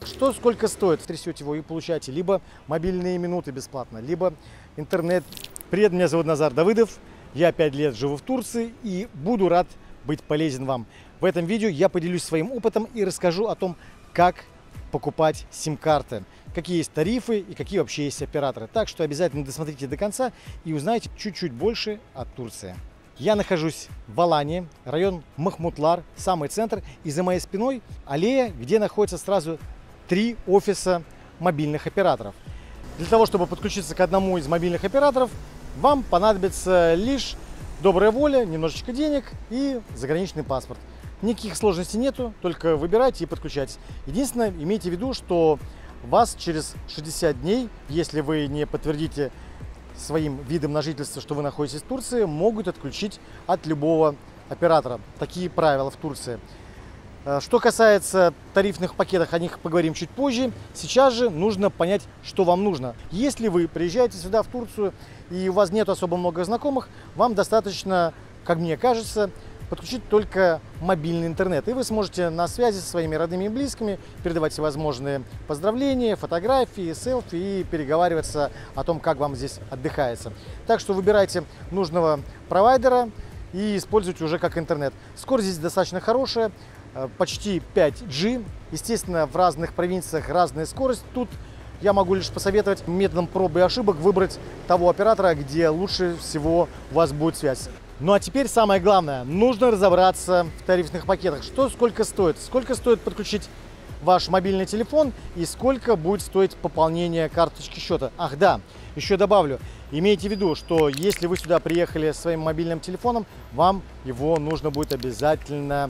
Что сколько стоит? Трясете его и получаете либо мобильные минуты бесплатно, либо интернет. Привет, меня зовут Назар Давыдов, я 5 лет живу в Турции и буду рад быть полезен вам. В этом видео я поделюсь своим опытом и расскажу о том, как покупать сим-карты, какие есть тарифы и какие вообще есть операторы. Так что обязательно досмотрите до конца и узнаете чуть-чуть больше о Турции. Я нахожусь в Алании, район Махмутлар, самый центр, и за моей спиной аллея, где находится сразу 3 офиса мобильных операторов. Для того, чтобы подключиться к одному из мобильных операторов, вам понадобится лишь добрая воля, немножечко денег и заграничный паспорт. Никаких сложностей нету, только выбирайте и подключайтесь. Единственное, имейте в виду, что вас через 60 дней, если вы не подтвердите своим видом на жительство, что вы находитесь в Турции, могут отключить от любого оператора. Такие правила в Турции. Что касается тарифных пакетов, о них поговорим чуть позже. Сейчас же нужно понять, что вам нужно. Если вы приезжаете сюда, в Турцию, и у вас нет особо много знакомых, вам достаточно, как мне кажется, подключить только мобильный интернет. И вы сможете на связи со своими родными и близкими передавать всевозможные поздравления, фотографии, селфи и переговариваться о том, как вам здесь отдыхается. Так что выбирайте нужного провайдера и используйте уже как интернет. Скорость здесь достаточно хорошая. Почти 5G. Естественно, в разных провинциях разная скорость. Тут я могу лишь посоветовать методом проб и ошибок выбрать того оператора, где лучше всего у вас будет связь. Ну а теперь самое главное. Нужно разобраться в тарифных пакетах. Что сколько стоит? Сколько стоит подключить ваш мобильный телефон и сколько будет стоить пополнение карточки счета? Ах да, еще добавлю. Имейте в виду, что если вы сюда приехали своим мобильным телефоном, вам его нужно будет обязательно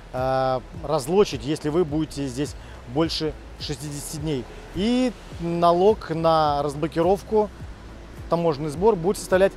разлочить, если вы будете здесь больше 60 дней. И налог на разблокировку, таможенный сбор будет составлять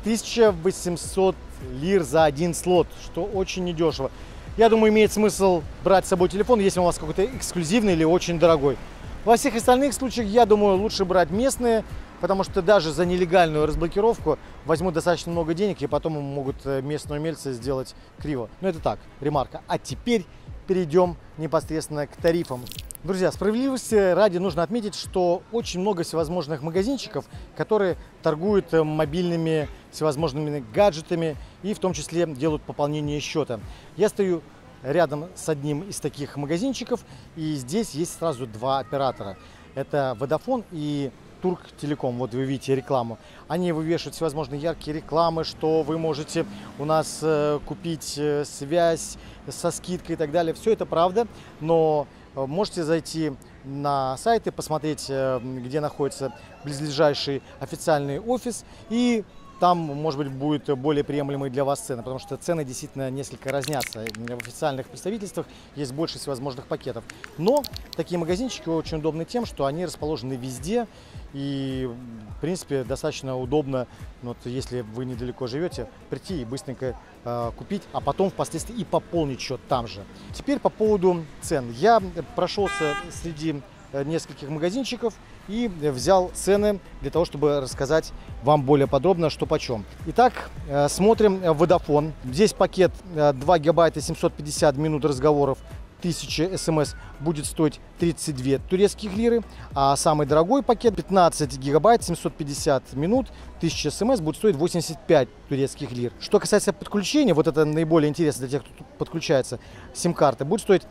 1800 лир за один слот, что очень недешево. Я думаю, имеет смысл брать с собой телефон, если у вас какой-то эксклюзивный или очень дорогой. Во всех остальных случаях, я думаю, лучше брать местные, потому что даже за нелегальную разблокировку возьмут достаточно много денег, и потом могут местные умельцы сделать криво. Но это так, ремарка. А теперь перейдем непосредственно к тарифам. Друзья, справедливости ради нужно отметить, что очень много всевозможных магазинчиков, которые торгуют мобильными всевозможными гаджетами и в том числе делают пополнение счета. Я стою рядом с одним из таких магазинчиков, и здесь есть сразу 2 оператора. Это Vodafone и Турк-Телеком. Вот вы видите рекламу. Они вывешивают всевозможные яркие рекламы, что вы можете у нас купить связь со скидкой и так далее. Все это правда, но можете зайти на сайт и посмотреть, где находится близлежащий официальный офис, и там, может быть, будет более приемлемые для вас цены, потому что цены действительно несколько разнятся. В официальных представительствах есть больше всевозможных пакетов. Но такие магазинчики очень удобны тем, что они расположены везде, и, в принципе, достаточно удобно, вот, если вы недалеко живете, прийти и быстренько купить, а потом впоследствии и пополнить счет там же. Теперь по поводу цен. Я прошелся среди нескольких магазинчиков и взял цены для того, чтобы рассказать вам более подробно, что почем. Итак, смотрим Vodafone. Здесь пакет 2 гигабайта 750 минут разговоров, 1000 смс будет стоить 32 турецких лиры, а самый дорогой пакет 15 гигабайт 750 минут 1000 смс будет стоить 85 турецких лир. Что касается подключения, вот это наиболее интересно для тех, кто подключается, сим-карты, будет стоить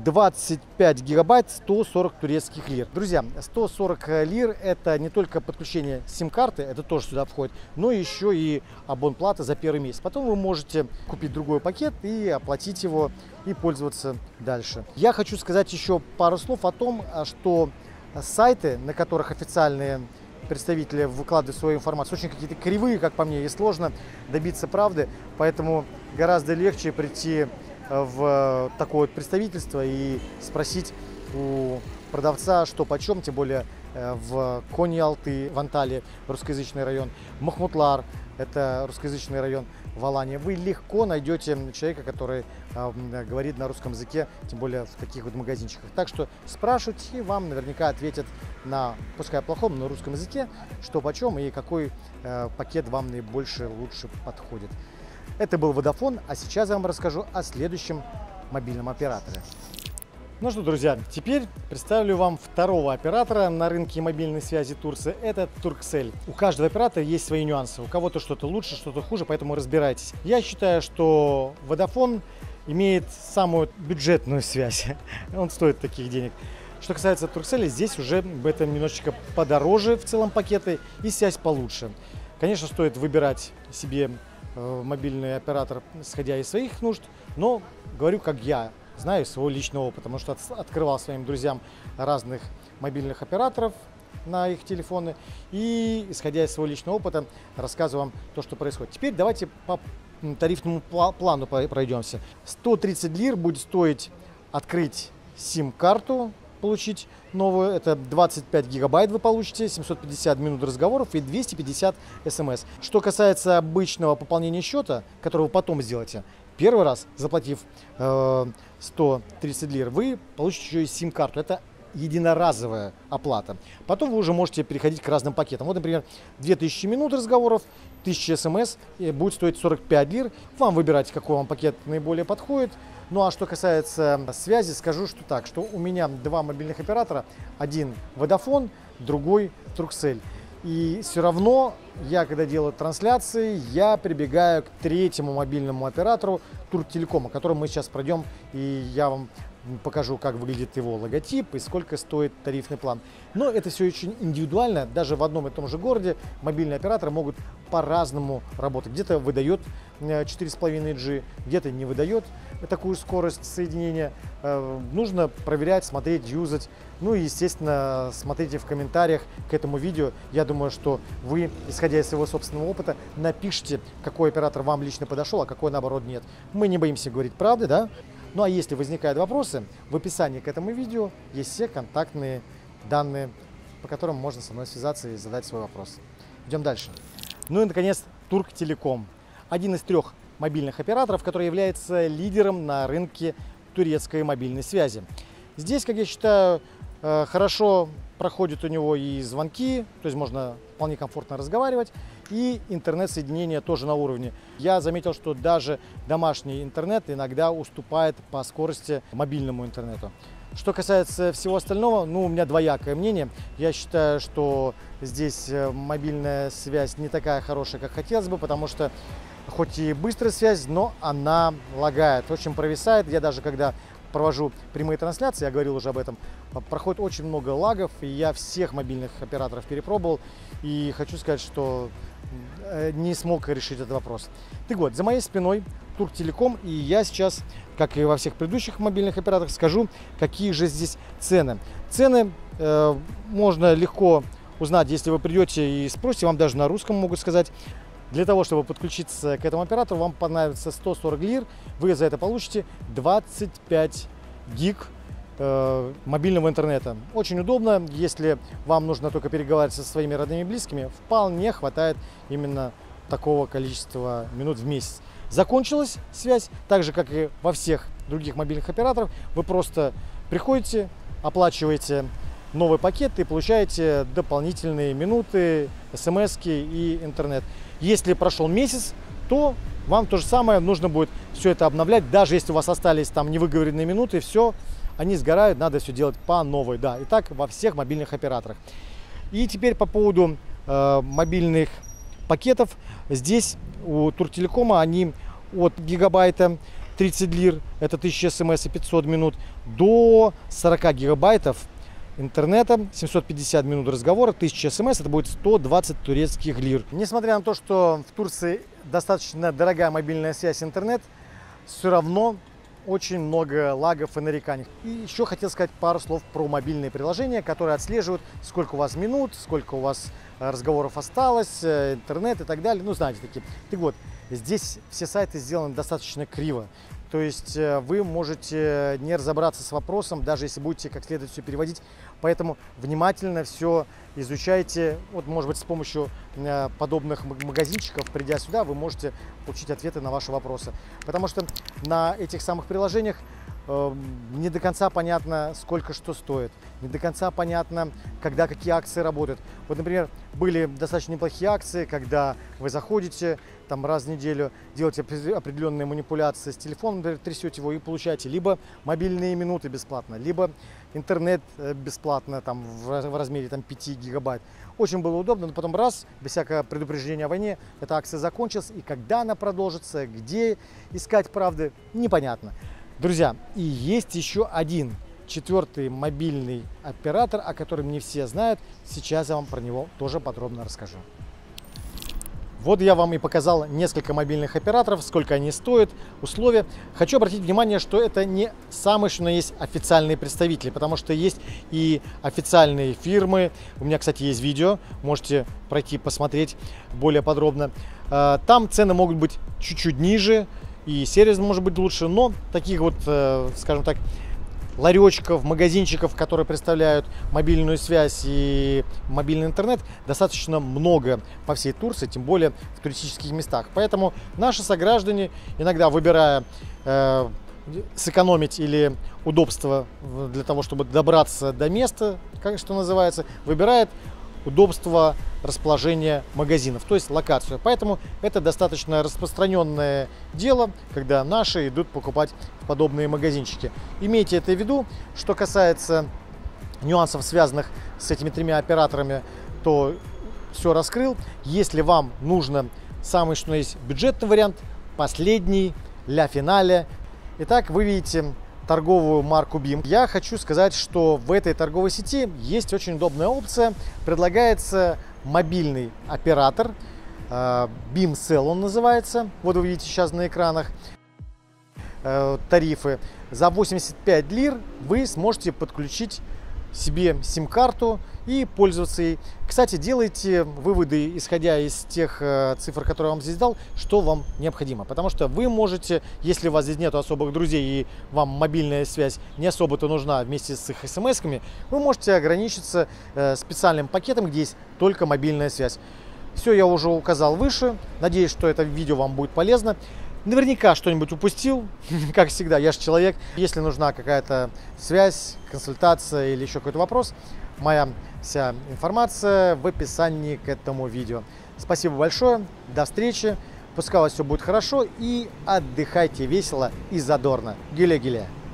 25 гигабайт 140 турецких лир. Друзья, 140 лир это не только подключение сим-карты, это тоже сюда входит, но еще и абонплата за первый месяц. Потом вы можете купить другой пакет и оплатить его и пользоваться дальше. Я хочу сказать еще пару слов о том, что сайты, на которых официальные представители выкладывают свою информацию, очень какие-то кривые, как по мне, и сложно добиться правды, поэтому гораздо легче прийти в такое вот представительство и спросить у продавца, что почем, тем более в Кони-Алты, в Анталии, русскоязычный район, Махмутлар, это русскоязычный район в Алании. Вы легко найдете человека, который говорит на русском языке, тем более в таких вот магазинчиках. Так что спрашивайте, и вам наверняка ответят на, пускай плохом, но русском языке, что почем и какой пакет вам наибольше лучше подходит. Это был Vodafone, а сейчас я вам расскажу о следующем мобильном операторе. Ну что, друзья, теперь представлю вам второго оператора на рынке мобильной связи Турции. Это Turkcell. У каждого оператора есть свои нюансы. У кого-то что-то лучше, что-то хуже, поэтому разбирайтесь. Я считаю, что Vodafone имеет самую бюджетную связь. Он стоит таких денег. Что касается Turkcell, здесь уже это немножечко подороже в целом пакеты и связь получше. Конечно, стоит выбирать себе мобильный оператор, исходя из своих нужд, но говорю, как я знаю из своего личного опыта, потому что открывал своим друзьям разных мобильных операторов на их телефоны и, исходя из своего личного опыта, рассказываю вам то, что происходит. Теперь давайте по тарифному плану пройдемся. 130 лир будет стоить открыть сим-карту, получить новую. Это 25 гигабайт вы получите, 750 минут разговоров и 250 смс. Что касается обычного пополнения счета, которое вы потом сделаете, первый раз, заплатив 130 лир, вы получите еще и сим-карту. Это единоразовая оплата. Потом вы уже можете переходить к разным пакетам. Вот, например, 2000 минут разговоров, 1000 смс будет стоить 45 лир. Вам выбирать, какой вам пакет наиболее подходит. Ну а что касается связи, скажу, что так, что у меня два мобильных оператора. Один Vodafone, другой Turkcell. И все равно я, когда делаю трансляции, я прибегаю к третьему мобильному оператору Туртелекома, которым мы сейчас пройдем, и я вам покажу, как выглядит его логотип и сколько стоит тарифный план. Но это все очень индивидуально. Даже в одном и том же городе мобильные операторы могут по-разному работать. Где-то выдает 4,5G, где-то не выдает такую скорость соединения. Нужно проверять, смотреть, юзать. Ну и, естественно, смотрите в комментариях к этому видео. Я думаю, что вы, исходя из своего собственного опыта, напишите, какой оператор вам лично подошел, а какой, наоборот, нет. Мы не боимся говорить правды, да? Ну а если возникают вопросы, в описании к этому видео есть все контактные данные, по которым можно со мной связаться и задать свой вопрос. Идем дальше. Ну и, наконец, Турктелеком. Один из трех мобильных операторов, который является лидером на рынке турецкой мобильной связи. Здесь, как я считаю, хорошо проходят у него и звонки, то есть можно вполне комфортно разговаривать, и интернет-соединение тоже на уровне. Я заметил, что даже домашний интернет иногда уступает по скорости мобильному интернету. Что касается всего остального, ну, у меня двоякое мнение. Я считаю, что здесь мобильная связь не такая хорошая, как хотелось бы, потому что хоть и быстрая связь, но она лагает, очень провисает. Я даже когда провожу прямые трансляции, я говорил уже об этом, проходит очень много лагов, и я всех мобильных операторов перепробовал, и хочу сказать, что не смог решить этот вопрос. Так вот, за моей спиной Турктелеком, и я сейчас, как и во всех предыдущих мобильных операторах, скажу, какие же здесь цены. Цены можно легко узнать, если вы придете и спросите, вам даже на русском могут сказать. Для того, чтобы подключиться к этому оператору, вам понадобится 140 лир, вы за это получите 25 гиг мобильного интернета. Очень удобно, если вам нужно только переговаривать со своими родными и близкими, вполне хватает именно такого количества минут в месяц. Закончилась связь, так же как и во всех других мобильных операторов, вы просто приходите, оплачиваете новый пакет и получаете дополнительные минуты, смс-ки и интернет. Если прошел месяц, то вам то же самое нужно будет все это обновлять, даже если у вас остались там невыговоренные минуты, все, они сгорают, надо все делать по новой. Да, и так во всех мобильных операторах. И теперь по поводу мобильных пакетов. Здесь у Турктелекома они от гигабайта 30 лир, это 1000 смс и 500 минут, до 40 гигабайтов интернета, 750 минут разговора, 1000 смс, это будет 120 турецких лир. Несмотря на то, что в Турции достаточно дорогая мобильная связь и интернет, все равно очень много лагов и нареканий. И еще хотел сказать пару слов про мобильные приложения, которые отслеживают, сколько у вас минут, сколько у вас разговоров осталось, интернет и так далее. Ну, знаете, такие. Так вот, здесь все сайты сделаны достаточно криво. То есть вы можете не разобраться с вопросом, даже если будете как следует все переводить. Поэтому внимательно все изучайте. Вот, может быть, с помощью подобных магазинчиков, придя сюда, вы можете получить ответы на ваши вопросы. Потому что на этих самых приложениях не до конца понятно, сколько что стоит. Не до конца понятно, когда какие акции работают. Вот, например, были достаточно неплохие акции, когда вы заходите, там раз в неделю делать определенные манипуляции с телефоном, например, трясете его и получаете либо мобильные минуты бесплатно, либо интернет бесплатно там, в размере там, 5 гигабайт. Очень было удобно, но потом раз, без всякого предупреждения о войне, эта акция закончилась, и когда она продолжится, где искать правды, непонятно. Друзья, и есть еще один четвертый мобильный оператор, о котором не все знают. Сейчас я вам про него тоже подробно расскажу. Вот я вам и показал несколько мобильных операторов, сколько они стоят, условия. Хочу обратить внимание, что это не самые, что есть официальные представители, потому что есть и официальные фирмы. У меня, кстати, есть видео, можете пройти посмотреть более подробно. Там цены могут быть чуть-чуть ниже, и сервис может быть лучше, но таких вот, скажем так, ларечков, магазинчиков, которые представляют мобильную связь и мобильный интернет, достаточно много по всей Турции, тем более в туристических местах. Поэтому наши сограждане, иногда выбирая сэкономить или удобство для того, чтобы добраться до места, как что называется, выбирает удобство расположения магазинов, то есть локацию. Поэтому это достаточно распространенное дело, когда наши идут покупать в подобные магазинчики. Имейте это в виду. Что касается нюансов, связанных с этими тремя операторами, то все раскрыл. Если вам нужно самый что есть бюджетный вариант, последний, ля финале. Итак, вы видите торговую марку BIM. Я хочу сказать, что в этой торговой сети есть очень удобная опция. Предлагается мобильный оператор, BIM Cell он называется. Вот вы видите сейчас на экранах тарифы. За 85 лир вы сможете подключить себе сим-карту и пользоваться ей. Кстати, делайте выводы, исходя из тех цифр, которые я вам здесь дал, что вам необходимо. Потому что вы можете, если у вас здесь нет особых друзей и вам мобильная связь не особо-то нужна вместе с их смс-ками, вы можете ограничиться специальным пакетом, где есть только мобильная связь. Все я уже указал выше. Надеюсь, что это видео вам будет полезно. Наверняка что-нибудь упустил, как всегда, я же человек. Если нужна какая-то связь, консультация или еще какой-то вопрос, моя вся информация в описании к этому видео. Спасибо большое, до встречи, пускай у вас все будет хорошо и отдыхайте весело и задорно. Гиле-гиле.